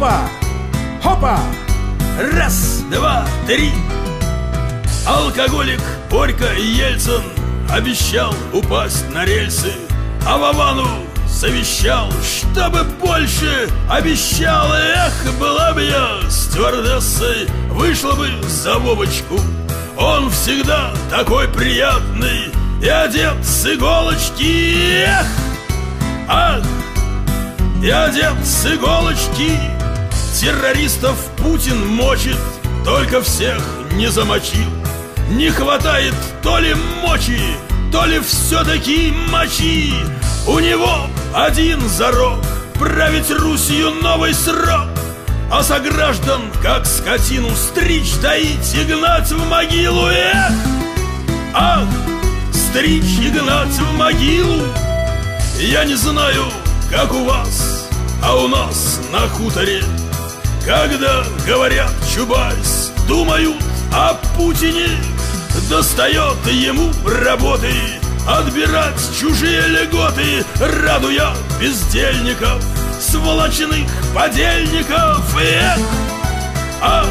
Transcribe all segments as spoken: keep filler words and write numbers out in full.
Хопа! Хопа! Раз, два, три. Алкоголик Борька Ельцин обещал упасть на рельсы, а Вовану завещал, чтобы больше обещал. Эх, была бы я стюардессой, вышла бы за Вовочку. Он всегда такой приятный и одет с иголочки. Эх, ах, и одет с иголочки. Террористов Путин мочит, только всех не замочил. Не хватает то ли мочи, то ли все-таки мочи. У него один зарок — править Русью новый срок, а сограждан, как скотину, стричь, доить и гнать в могилу. Эх, ах, стричь и гнать в могилу. Я не знаю, как у вас, а у нас на хуторе, когда говорят Чубайс, думают о Путине. Достает ему работы отбирать чужие льготы, радуя бездельников, сволочных подельников. Эх, ах,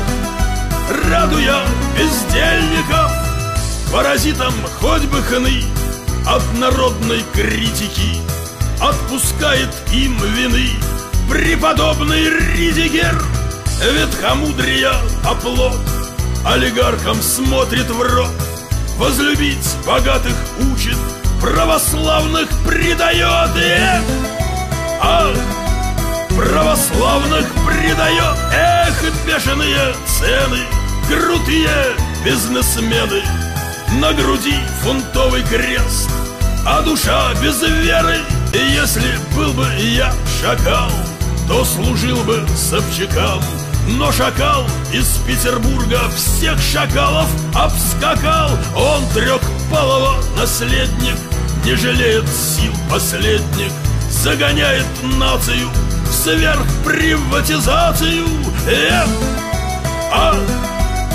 радуя бездельников. Паразитам хоть бы хны от народной критики, отпускает им вины преподобный Ридигер. Ветхомудрия оплот олигархам смотрит в рот, возлюбить богатых учит, православных предает. Эх, ах, православных предает. Эх, бешеные цены, крутые бизнесмены, на груди фунтовый крест, а душа без веры. И если был бы я шакал, то служил бы Собчакам. Но шакал из Петербурга всех шакалов обскакал. Он трехпалого наследник, не жалеет сил последних, загоняет нацию в сверхприватизацию. Эх, а в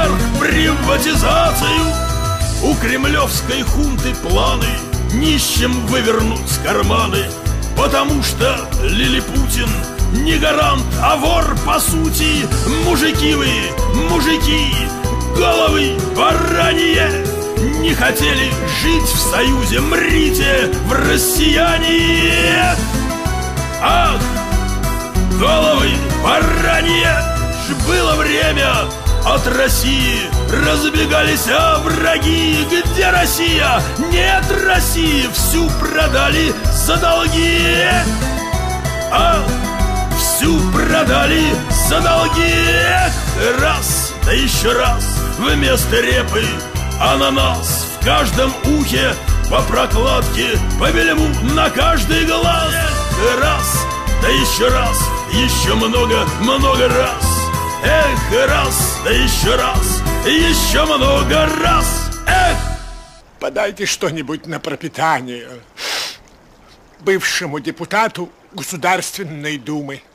сверхприватизацию. У кремлевской хунты планы нищим вывернуть карманы, потому что Лилипутин не гарант, а вор по сути. Мужики вы, мужики, головы баранье, не хотели жить в союзе, мрите в россияне. Ах, головы баранье. Ж было время, от России разбегались а враги. Где Россия? Нет России, всю продали за долги. А всю продали за долги. Раз, да еще раз, вместо репы ананас в каждом ухе, по прокладке, по бельму на каждый глаз. Раз, да еще раз, еще много, много раз. Эх, раз, да еще раз, еще много раз. Эх! Подайте что-нибудь на пропитание бывшему депутату Государственной Думы.